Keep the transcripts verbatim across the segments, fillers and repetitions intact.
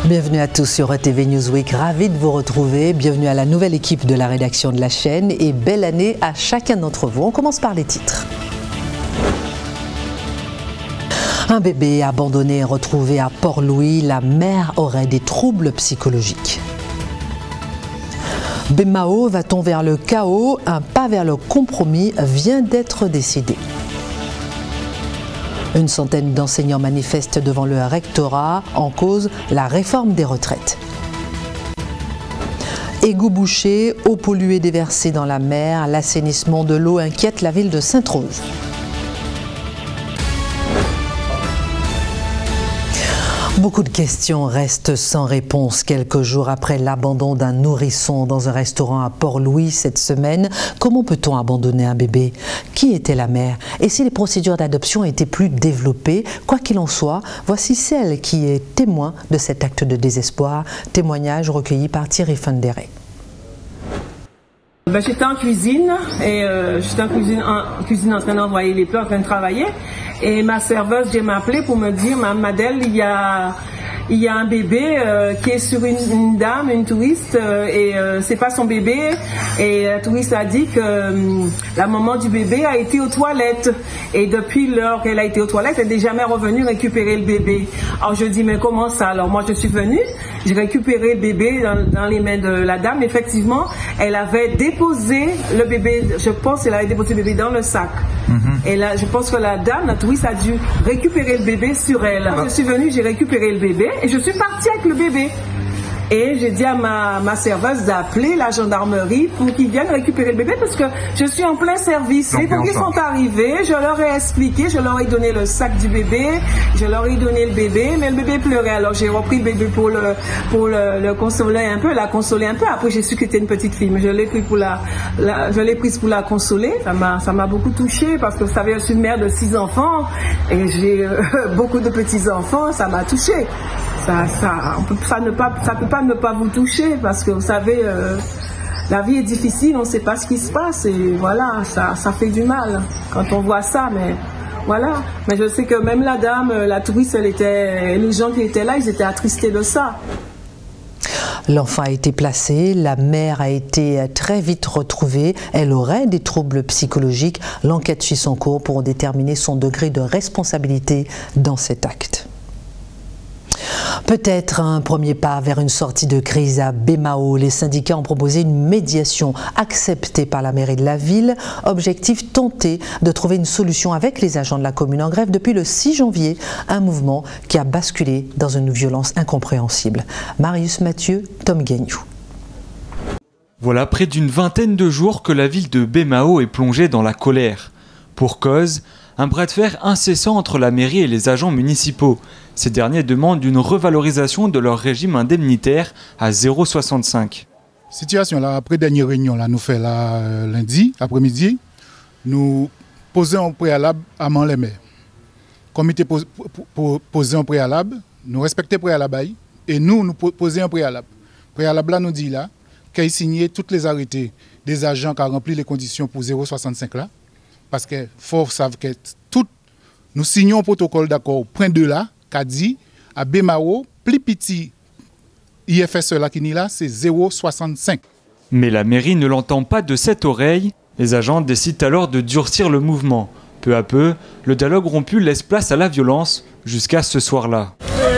Bienvenue à tous sur E T V Newsweek, ravi de vous retrouver. Bienvenue à la nouvelle équipe de la rédaction de la chaîne et belle année à chacun d'entre vous. On commence par les titres. Un bébé abandonné et retrouvé à Port-Louis, la mère aurait des troubles psychologiques. Bémao, va-t-on vers le chaos? Un pas vers le compromis vient d'être décidé. Une centaine d'enseignants manifestent devant le rectorat, en cause la réforme des retraites. Égouts bouchés, eau polluée déversée dans la mer, l'assainissement de l'eau inquiète la ville de Sainte-Rose. Beaucoup de questions restent sans réponse quelques jours après l'abandon d'un nourrisson dans un restaurant à Port-Louis cette semaine. Comment peut-on abandonner un bébé? Qui était la mère? Et si les procédures d'adoption étaient plus développées? Quoi qu'il en soit, voici celle qui est témoin de cet acte de désespoir. Témoignage recueilli par Thierry Fendéré. Ben, j'étais en cuisine et euh, j'étais en cuisine, en cuisine en train d'envoyer les plats, en train de travailler. Et ma serveuse vient m'appeler pour me dire, Mme Madel, il y a, il y a un bébé euh, qui est sur une, une dame, une touriste, euh, et euh, c'est pas son bébé. Et la touriste a dit que euh, la maman du bébé a été aux toilettes. Et depuis l'heure qu'elle a été aux toilettes, elle n'est jamais revenue récupérer le bébé. Alors je dis, mais comment ça? Alors moi je suis venue, j'ai récupéré le bébé dans, dans les mains de la dame. Effectivement, elle avait déposé le bébé, je pense qu'elle avait déposé le bébé dans le sac. Mm-hmm. Et là, je pense que la dame, la touriste, a dû récupérer le bébé sur elle. Ah. Je suis venue, j'ai récupéré le bébé et je suis partie avec le bébé. Et j'ai dit à ma, ma serveuse d'appeler la gendarmerie pour qu'ils viennent récupérer le bébé parce que je suis en plein service. Et quand ils sont arrivés, je leur ai expliqué, je leur ai donné le sac du bébé, je leur ai donné le bébé, mais le bébé pleurait. Alors j'ai repris le bébé pour le, pour le, le consoler un peu, la consoler un peu. Après j'ai su que c'était une petite fille, mais je l'ai pris pour la, la je l'ai prise pour la consoler. Ça m'a, ça m'a beaucoup touchée parce que vous savez, je suis une mère de six enfants et j'ai euh, beaucoup de petits enfants. Ça m'a touchée. Ça, ça, on peut, ça ne pas, ça peut pas ne pas vous toucher parce que vous savez, euh, la vie est difficile, on ne sait pas ce qui se passe et voilà, ça, ça fait du mal quand on voit ça, mais voilà. Mais je sais que même la dame, la touriste, elle était, les gens qui étaient là, ils étaient attristés de ça. L'enfant a été placé, la mère a été très vite retrouvée, elle aurait des troubles psychologiques. L'enquête suit son cours pour déterminer son degré de responsabilité dans cet acte. Peut-être un premier pas vers une sortie de crise à Bémao. Les syndicats ont proposé une médiation acceptée par la mairie de la ville. Objectif, tenter de trouver une solution avec les agents de la commune en grève depuis le six janvier. Un mouvement qui a basculé dans une violence incompréhensible. Marius Mathieu, Tom Gagnou. Voilà près d'une vingtaine de jours que la ville de Bémao est plongée dans la colère. Pour cause, un bras de fer incessant entre la mairie et les agents municipaux. Ces derniers demandent une revalorisation de leur régime indemnitaire à zéro virgule soixante-cinq. Situation là, après dernière réunion, là, nous fait là, euh, lundi après-midi, nous posons un préalable à les maires. Comité pos, po, posé un préalable, nous respectons le préalable et nous, nous posons un préalable. Le préalable là nous dit là, qu'il signé toutes les arrêtés des agents qui ont rempli les conditions pour zéro virgule soixante-cinq là, parce que faut savoir que tout, nous signons un protocole d'accord, point deux là, qui a dit à Bémao, plus petit I F S E là qui n'est là, c'est zéro virgule soixante-cinq. Mais la mairie ne l'entend pas de cette oreille. Les agents décident alors de durcir le mouvement. Peu à peu, le dialogue rompu laisse place à la violence jusqu'à ce soir-là.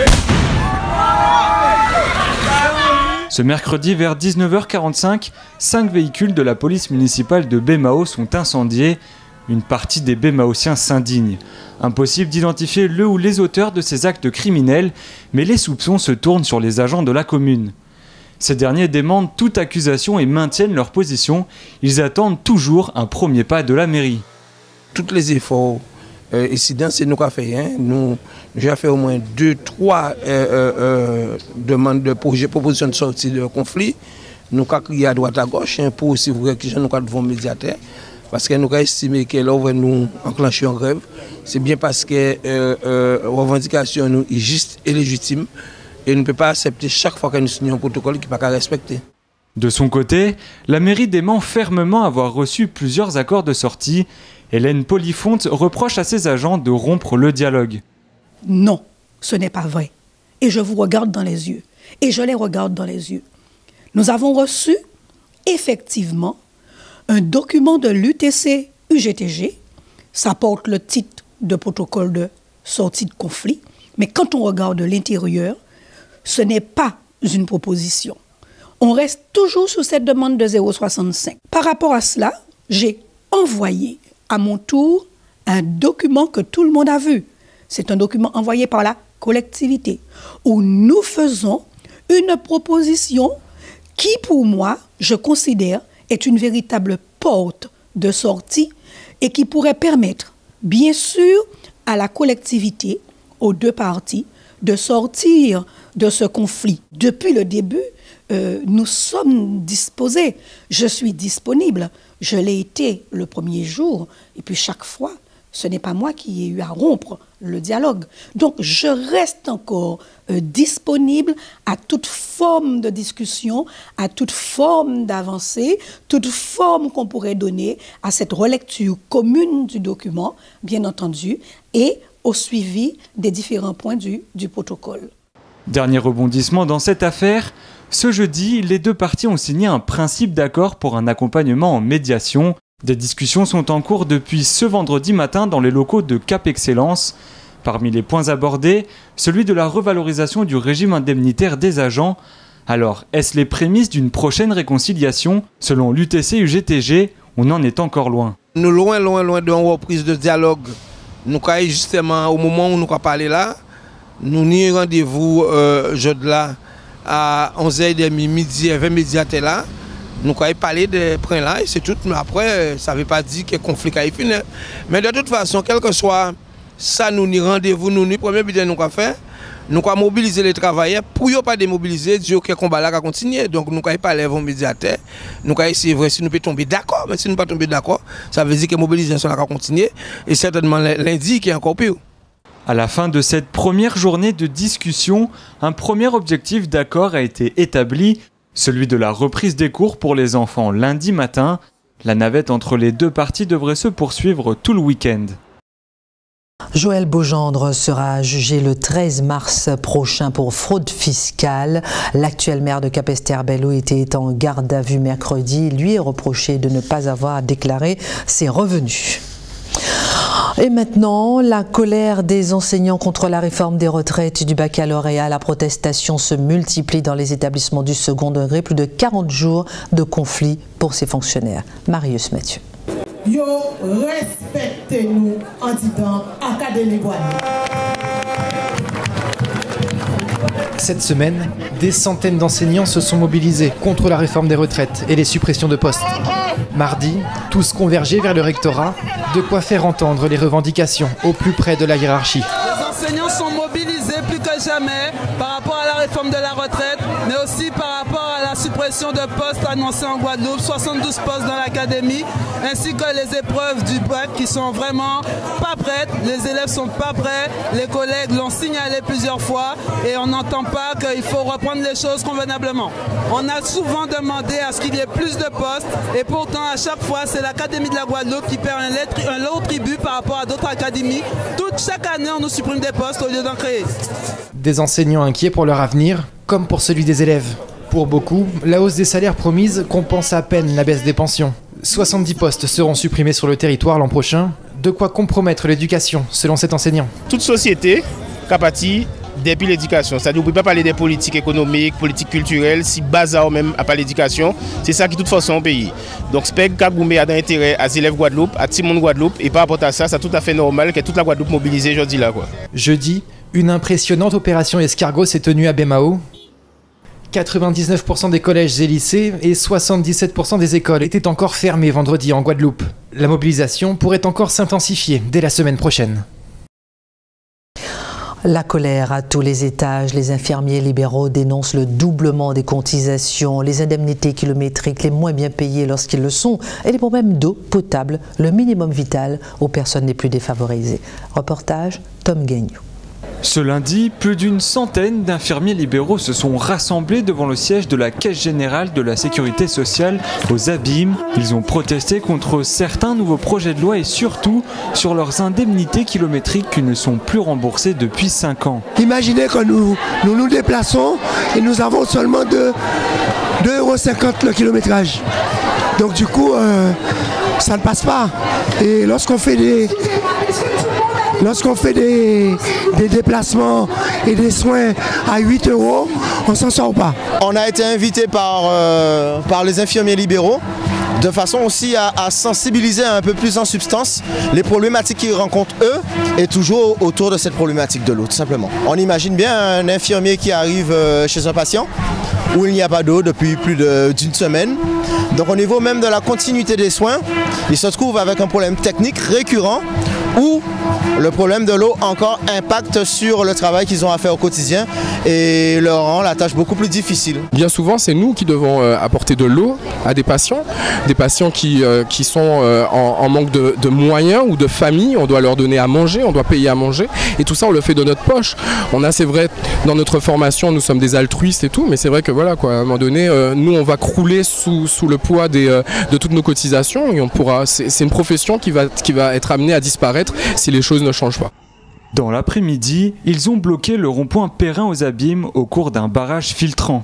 Ce mercredi vers dix-neuf heures quarante-cinq, cinq véhicules de la police municipale de Bémao sont incendiés. Une partie des Bémaotiens s'indigne. Impossible d'identifier le ou les auteurs de ces actes criminels, mais les soupçons se tournent sur les agents de la commune. Ces derniers démentent toute accusation et maintiennent leur position. Ils attendent toujours un premier pas de la mairie. Tous les efforts euh, incidents, c'est nous qui avons fait. Hein. Nous, j'ai fait au moins deux, trois euh, euh, demandes de projet, propositions de sortie de conflit. Nous avons crié à droite à gauche hein, pour aussi vous réquisitionner nous devant médiateur. Parce que nous avons estimé que là où nous enclenchons en grève, c'est bien parce que euh, euh, revendication nous est juste et légitime. Et nous ne pouvons pas accepter chaque fois que nous signons un protocole qui n'est pas respecté. De son côté, la mairie dément fermement avoir reçu plusieurs accords de sortie. Hélène Polifonte reproche à ses agents de rompre le dialogue. Non, ce n'est pas vrai. Et je vous regarde dans les yeux. et je les regarde dans les yeux. Nous avons reçu effectivement un document de l'U T C U G T G, ça porte le titre de protocole de sortie de conflit, mais quand on regarde l'intérieur, ce n'est pas une proposition. On reste toujours sur cette demande de zéro virgule soixante-cinq. Par rapport à cela, j'ai envoyé à mon tour un document que tout le monde a vu. C'est un document envoyé par la collectivité où nous faisons une proposition qui, pour moi, je considère est une véritable porte de sortie et qui pourrait permettre, bien sûr, à la collectivité, aux deux parties, de sortir de ce conflit. Depuis le début, euh, nous sommes disposés. Je suis disponible. Je l'ai été le premier jour. Et puis chaque fois, ce n'est pas moi qui ai eu à rompre le dialogue. Donc, je reste encore euh, disponible à toute forme de discussion, à toute forme d'avancée, toute forme qu'on pourrait donner à cette relecture commune du document, bien entendu, et au suivi des différents points du, du protocole. Dernier rebondissement dans cette affaire, ce jeudi, les deux parties ont signé un principe d'accord pour un accompagnement en médiation. Des discussions sont en cours depuis ce vendredi matin dans les locaux de Cap Excellence. Parmi les points abordés, celui de la revalorisation du régime indemnitaire des agents. Alors, est-ce les prémices d'une prochaine réconciliation? Selon l'U T C U G T G, on en est encore loin. Nous loin, loin, loin d'une reprise de dialogue. Nous avons justement, au moment où nous avons parlé là, nous avons rendez-vous euh, jeudi là à onze heures trente, midi, vingt midi à là. Nous avons parlé de points là et c'est tout. Mais après, ça ne veut pas dire que le conflit a fini. Mais de toute façon, quel que soit ça, nous avons rendez-vous, nous avons premier but nous avons fait. Nous avons mobilisé les travailleurs pour ne pas démobiliser, dire que le combat là va continuer. Donc nous avons parlé aux médiateurs. Nous avons essayé de si nous pouvons tomber d'accord. Mais si nous ne pouvons pas tomber d'accord, ça veut dire que la mobilisation va continuer. Et certainement lundi qui est encore pire. À la fin de cette première journée de discussion, un premier objectif d'accord a été établi, celui de la reprise des cours pour les enfants lundi matin. La navette entre les deux parties devrait se poursuivre tout le week-end. Joël Beaugendre sera jugé le treize mars prochain pour fraude fiscale. L'actuel maire de Capesterre-Belle-Eau était en garde à vue mercredi. Lui est reproché de ne pas avoir déclaré ses revenus. Et maintenant, la colère des enseignants contre la réforme des retraites du baccalauréat. La protestation se multiplie dans les établissements du second degré. Plus de quarante jours de conflit pour ces fonctionnaires. Marius Mathieu. Yo, respectez-nous en disant Académie Guadeloupe. Cette semaine, des centaines d'enseignants se sont mobilisés contre la réforme des retraites et les suppressions de postes. Mardi, tous convergés vers le rectorat, de quoi faire entendre les revendications au plus près de la hiérarchie. Les enseignants sont mobilisés plus que jamais par rapport à la réforme de la retraite, mais aussi par rapport à la suppression de postes annoncés en Guadeloupe, soixante-douze postes dans l'académie, ainsi que les épreuves du bac qui sont vraiment pas prêtes, les élèves sont pas prêts, les collègues l'ont signalé plusieurs fois et on n'entend pas qu'il faut reprendre les choses convenablement. On a souvent demandé à ce qu'il y ait plus de postes et pourtant à chaque fois c'est l'Académie de la Guadeloupe qui perd un lot tribut par rapport à d'autres académies. Toute chaque année on nous supprime des postes au lieu d'en créer. Des enseignants inquiets pour leur avenir, comme pour celui des élèves. Pour beaucoup, la hausse des salaires promise compense à peine la baisse des pensions. soixante-dix postes seront supprimés sur le territoire l'an prochain, de quoi compromettre l'éducation, selon cet enseignant. Toute société capati depuis l'éducation, c'est-à-dire qu'on ne peut pas parler des politiques économiques, politiques culturelles, si bazar même à pas l'éducation, c'est ça qui toute façon au pays. Donc Speg Kagoumé a d'intérêt à élèves Guadeloupe, à Timon Guadeloupe, et par rapport à ça, c'est tout à fait normal que toute la Guadeloupe mobilisée jeudi là quoi. Jeudi, une impressionnante opération escargot s'est tenue à Bémao. quatre-vingt-dix-neuf pour cent des collèges et lycées et soixante-dix-sept pour cent des écoles étaient encore fermées vendredi en Guadeloupe. La mobilisation pourrait encore s'intensifier dès la semaine prochaine. La colère à tous les étages. Les infirmiers libéraux dénoncent le doublement des cotisations, les indemnités kilométriques les moins bien payées lorsqu'ils le sont et les problèmes d'eau potable, le minimum vital aux personnes les plus défavorisées. Reportage Tom Gagnou. Ce lundi, plus d'une centaine d'infirmiers libéraux se sont rassemblés devant le siège de la Caisse générale de la Sécurité sociale aux Abîmes. Ils ont protesté contre certains nouveaux projets de loi et surtout sur leurs indemnités kilométriques qui ne sont plus remboursées depuis cinq ans. Imaginez que nous nous, nous déplaçons et nous avons seulement deux euros cinquante le kilométrage. Donc du coup, euh, ça ne passe pas. Et lorsqu'on fait des... Lorsqu'on fait des, des déplacements et des soins à huit euros, on s'en sort pas. On a été invité par, euh, par les infirmiers libéraux de façon aussi à, à sensibiliser un peu plus en substance les problématiques qu'ils rencontrent eux et toujours autour de cette problématique de l'eau, tout simplement. On imagine bien un infirmier qui arrive chez un patient où il n'y a pas d'eau depuis plus d'une semaine. Donc au niveau même de la continuité des soins, il se trouve avec un problème technique récurrent où le problème de l'eau encore impacte sur le travail qu'ils ont à faire au quotidien et leur rend la tâche beaucoup plus difficile. Bien souvent, c'est nous qui devons euh, apporter de l'eau à des patients, des patients qui, euh, qui sont euh, en, en manque de, de moyens ou de famille. On doit leur donner à manger, on doit payer à manger et tout ça, on le fait de notre poche. On a, c'est vrai, dans notre formation, nous sommes des altruistes et tout, mais c'est vrai que voilà, quoi, à un moment donné, euh, nous, on va crouler sous, sous le poids des, euh, de toutes nos cotisations et on pourra. C'est une profession qui va, qui va être amenée à disparaître si les choses ne changent pas. Dans l'après-midi, ils ont bloqué le rond-point Perrin aux Abîmes au cours d'un barrage filtrant.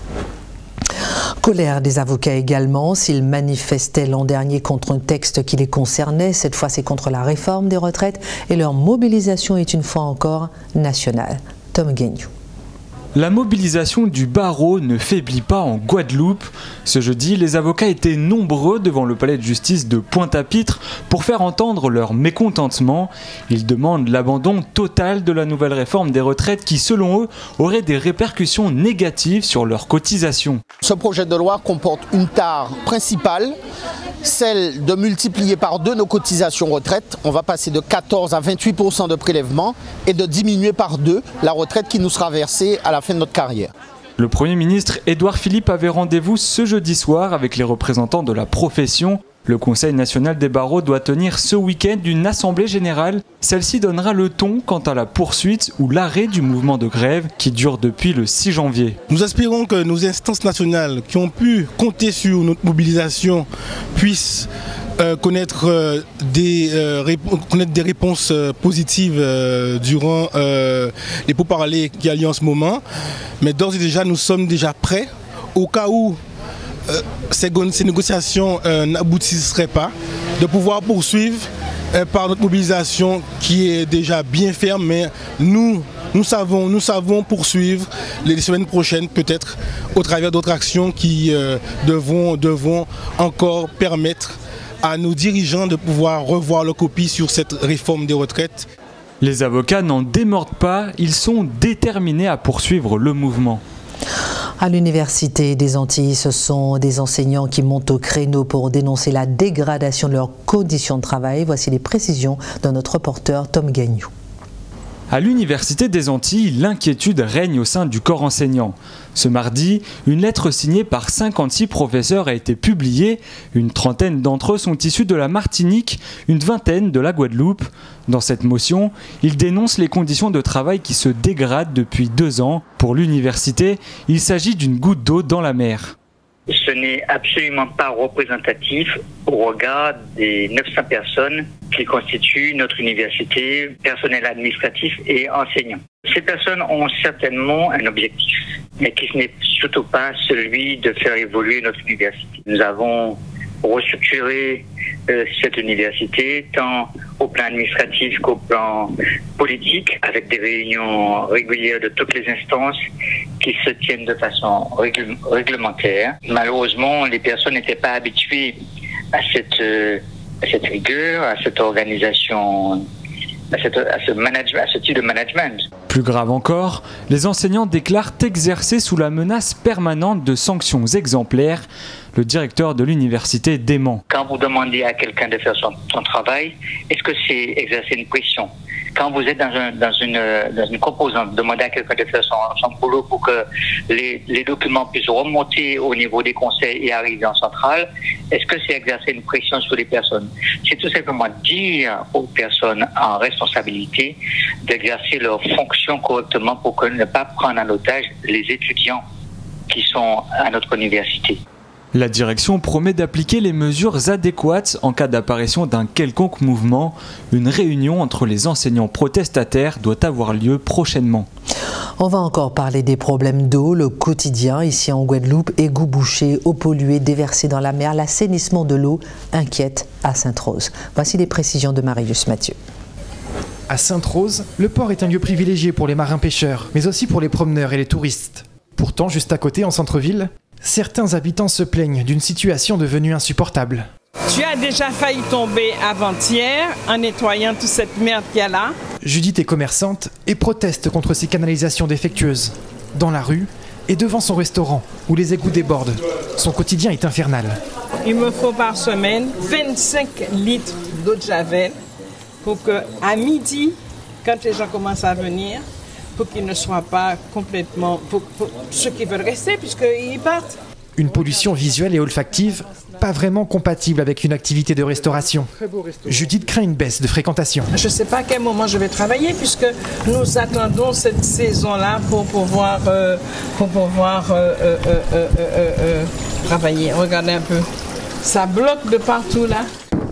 Colère des avocats également, s'ils manifestaient l'an dernier contre un texte qui les concernait, cette fois c'est contre la réforme des retraites et leur mobilisation est une fois encore nationale. Tom Guignou. La mobilisation du barreau ne faiblit pas en Guadeloupe. Ce jeudi, les avocats étaient nombreux devant le palais de justice de Pointe-à-Pitre pour faire entendre leur mécontentement. Ils demandent l'abandon total de la nouvelle réforme des retraites qui, selon eux, aurait des répercussions négatives sur leurs cotisations. Ce projet de loi comporte une tare principale, celle de multiplier par deux nos cotisations retraite. On va passer de quatorze à vingt-huit pour cent de prélèvement et de diminuer par deux la retraite qui nous sera versée à la fin de notre carrière. Le Premier ministre Édouard Philippe avait rendez-vous ce jeudi soir avec les représentants de la profession. Le Conseil national des barreaux doit tenir ce week-end une assemblée générale. Celle-ci donnera le ton quant à la poursuite ou l'arrêt du mouvement de grève qui dure depuis le six janvier. Nous espérons que nos instances nationales qui ont pu compter sur notre mobilisation puissent euh, connaître, euh, des, euh, connaître des réponses euh, positives euh, durant euh, les pourparlers qui ont lieu en ce moment. Mais d'ores et déjà, nous sommes déjà prêts au cas où Euh, ces, ces négociations euh, n'aboutisseraient pas, de pouvoir poursuivre euh, par notre mobilisation qui est déjà bien ferme, mais nous, nous, savons, nous savons poursuivre les semaines prochaines peut-être au travers d'autres actions qui euh, devront, devront encore permettre à nos dirigeants de pouvoir revoir leur copie sur cette réforme des retraites. Les avocats n'en démordent pas, ils sont déterminés à poursuivre le mouvement. À l'Université des Antilles, ce sont des enseignants qui montent au créneau pour dénoncer la dégradation de leurs conditions de travail. Voici les précisions de notre reporter Tom Guignou. À l'Université des Antilles, l'inquiétude règne au sein du corps enseignant. Ce mardi, une lettre signée par cinquante-six professeurs a été publiée. Une trentaine d'entre eux sont issus de la Martinique, une vingtaine de la Guadeloupe. Dans cette motion, ils dénoncent les conditions de travail qui se dégradent depuis deux ans. Pour l'université, il s'agit d'une goutte d'eau dans la mer. Ce n'est absolument pas représentatif au regard des neuf cents personnes qui constituent notre université, personnel administratif et enseignants. Ces personnes ont certainement un objectif, mais qui n'est surtout pas celui de faire évoluer notre université. Nous avons restructuré euh, cette université tant au plan administratif qu'au plan politique, avec des réunions régulières de toutes les instances qui se tiennent de façon régl réglementaire. Malheureusement, les personnes n'étaient pas habituées à cette, euh, à cette rigueur, à cette organisation, à, cette, à, ce management, à ce type de management. Plus grave encore, les enseignants déclarent exercer sous la menace permanente de sanctions exemplaires. Le directeur de l'université dément. Quand vous demandez à quelqu'un de faire son, son travail, est-ce que c'est exercer une pression? quand vous êtes dans, un, dans, une, dans une composante, demandez à quelqu'un de faire son, son boulot pour que les, les documents puissent remonter au niveau des conseils et arriver en centrale, est-ce que c'est exercer une pression sur les personnes? C'est tout simplement dire aux personnes en responsabilité d'exercer leurs fonctions correctement pour que ne pas prendre en otage les étudiants qui sont à notre université. La direction promet d'appliquer les mesures adéquates en cas d'apparition d'un quelconque mouvement. Une réunion entre les enseignants protestataires doit avoir lieu prochainement. On va encore parler des problèmes d'eau, le quotidien ici en Guadeloupe, égouts bouchés, eau polluée déversée dans la mer, l'assainissement de l'eau inquiète à Sainte-Rose. Voici les précisions de Marius Mathieu. À Sainte-Rose, le port est un lieu privilégié pour les marins-pêcheurs, mais aussi pour les promeneurs et les touristes. Pourtant, juste à côté, en centre-ville, certains habitants se plaignent d'une situation devenue insupportable. Tu as déjà failli tomber avant-hier en nettoyant toute cette merde qu'il y a là. Judith est commerçante et proteste contre ces canalisations défectueuses. Dans la rue et devant son restaurant, où les égouts débordent. Son quotidien est infernal. Il me faut par semaine vingt-cinq litres d'eau de javel pour qu'à midi, quand les gens commencent à venir, pour qu'ils ne soient pas complètement... pour, pour ceux qui veulent rester, puisqu'ils partent. Une pollution visuelle et olfactive, pas vraiment compatible avec une activité de restauration. Judith craint une baisse de fréquentation. Je ne sais pas à quel moment je vais travailler, puisque nous attendons cette saison-là pour pouvoir, euh, pour pouvoir euh, euh, euh, euh, euh, euh, travailler. Regardez un peu. Ça bloque de partout, là.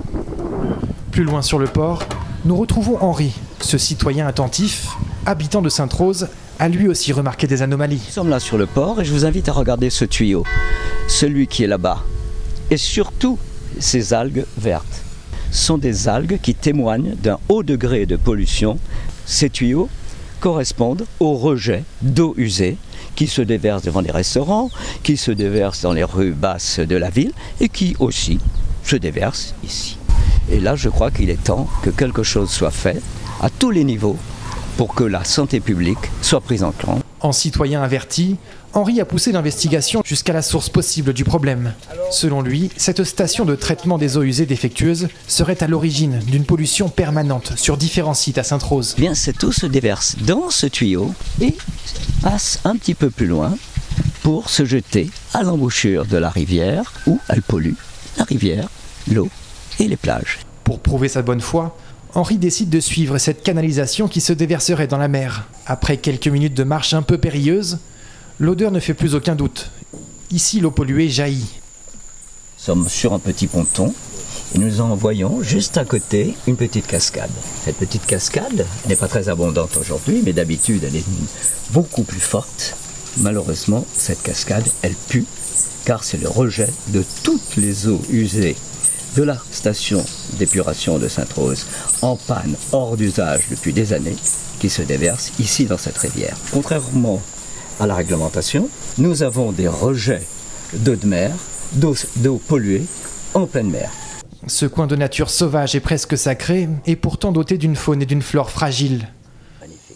Plus loin sur le port, nous retrouvons Henri, ce citoyen attentif, habitant de Sainte-Rose, a lui aussi remarqué des anomalies. Nous sommes là sur le port et je vous invite à regarder ce tuyau, celui qui est là-bas. Et surtout, ces algues vertes sont des algues qui témoignent d'un haut degré de pollution. Ces tuyaux correspondent aux rejets d'eau usée qui se déversent devant les restaurants, qui se déversent dans les rues basses de la ville et qui aussi se déversent ici. Et là, je crois qu'il est temps que quelque chose soit fait à tous les niveaux pour que la santé publique soit prise en compte. En citoyen averti, Henri a poussé l'investigation jusqu'à la source possible du problème. Selon lui, cette station de traitement des eaux usées défectueuses serait à l'origine d'une pollution permanente sur différents sites à Sainte-Rose. Bien, cette eau se déverse dans ce tuyau et passe un petit peu plus loin pour se jeter à l'embouchure de la rivière où elle pollue la rivière, l'eau et les plages. Pour prouver sa bonne foi, Henri décide de suivre cette canalisation qui se déverserait dans la mer. Après quelques minutes de marche un peu périlleuse, l'odeur ne fait plus aucun doute. Ici, l'eau polluée jaillit. Nous sommes sur un petit ponton et nous en voyons juste à côté une petite cascade. Cette petite cascade n'est pas très abondante aujourd'hui, mais d'habitude elle est beaucoup plus forte. Malheureusement, cette cascade, elle pue, car c'est le rejet de toutes les eaux usées de la station d'épuration de Sainte-Rose, en panne, hors d'usage depuis des années, qui se déverse ici dans cette rivière. Contrairement à la réglementation, nous avons des rejets d'eau de mer, d'eau, d'eau polluée en pleine mer. Ce coin de nature sauvage et presque sacré est pourtant doté d'une faune et d'une flore fragiles. Magnifique.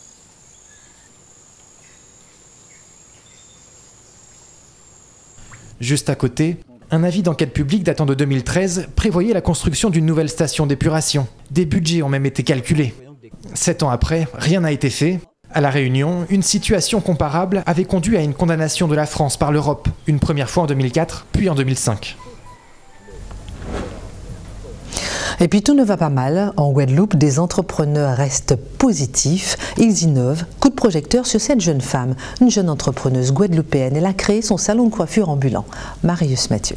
Juste à côté, un avis d'enquête publique datant de deux mille treize prévoyait la construction d'une nouvelle station d'épuration. Des budgets ont même été calculés. Sept ans après, rien n'a été fait. À La Réunion, une situation comparable avait conduit à une condamnation de la France par l'Europe, une première fois en deux mille quatre, puis en deux mille cinq. Et puis tout ne va pas mal. En Guadeloupe, des entrepreneurs restent positifs. Ils innovent. Coup de projecteur sur cette jeune femme, une jeune entrepreneuse guadeloupéenne. Elle a créé son salon de coiffure ambulant. Marius Mathieu.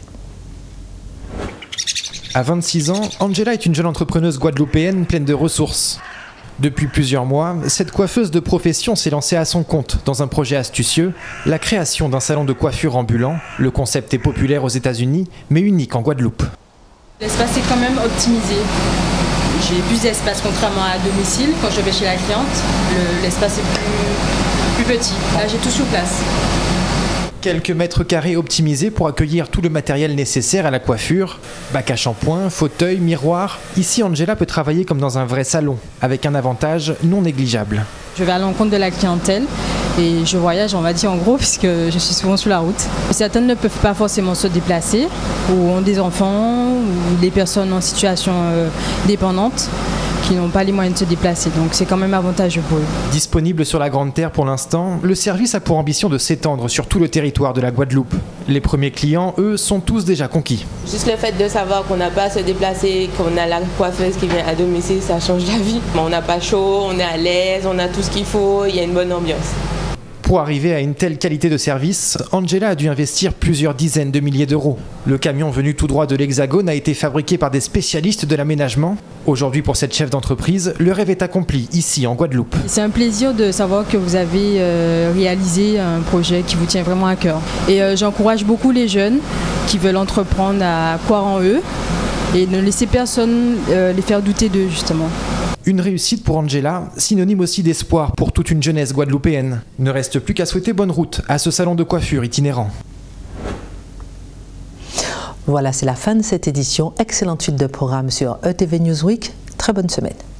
À vingt-six ans, Angela est une jeune entrepreneuse guadeloupéenne pleine de ressources. Depuis plusieurs mois, cette coiffeuse de profession s'est lancée à son compte dans un projet astucieux, la création d'un salon de coiffure ambulant. Le concept est populaire aux États-Unis, mais unique en Guadeloupe. L'espace est quand même optimisé. J'ai plus d'espace contrairement à domicile. Quand je vais chez la cliente, le, l'espace est plus, plus petit. Là, j'ai tout sur place. Quelques mètres carrés optimisés pour accueillir tout le matériel nécessaire à la coiffure. Bac à shampoing, fauteuil, miroir. Ici, Angela peut travailler comme dans un vrai salon, avec un avantage non négligeable. Je vais à l'encontre de la clientèle et je voyage, on va dire en gros, puisque je suis souvent sur la route. Certaines ne peuvent pas forcément se déplacer, ou ont des enfants, ou des personnes en situation euh, dépendante, qui n'ont pas les moyens de se déplacer. Donc c'est quand même avantageux pour eux. Disponible sur la Grande Terre pour l'instant, le service a pour ambition de s'étendre sur tout le territoire de la Guadeloupe. Les premiers clients, eux, sont tous déjà conquis. Juste le fait de savoir qu'on n'a pas à se déplacer, qu'on a la coiffeuse qui vient à domicile, ça change la vie. On n'a pas chaud, on est à l'aise, on a tout ce qu'il faut, il y a une bonne ambiance. Pour arriver à une telle qualité de service, Angela a dû investir plusieurs dizaines de milliers d'euros. Le camion venu tout droit de l'Hexagone a été fabriqué par des spécialistes de l'aménagement. Aujourd'hui, pour cette chef d'entreprise, le rêve est accompli ici en Guadeloupe. C'est un plaisir de savoir que vous avez euh, réalisé un projet qui vous tient vraiment à cœur. Et euh, j'encourage beaucoup les jeunes qui veulent entreprendre à croire en eux et ne laisser personne euh, les faire douter d'eux, justement. Une réussite pour Angela, synonyme aussi d'espoir pour toute une jeunesse guadeloupéenne. Ne reste plus qu'à souhaiter bonne route à ce salon de coiffure itinérant. Voilà, c'est la fin de cette édition. Excellente suite de programme sur E T V Newsweek. Très bonne semaine.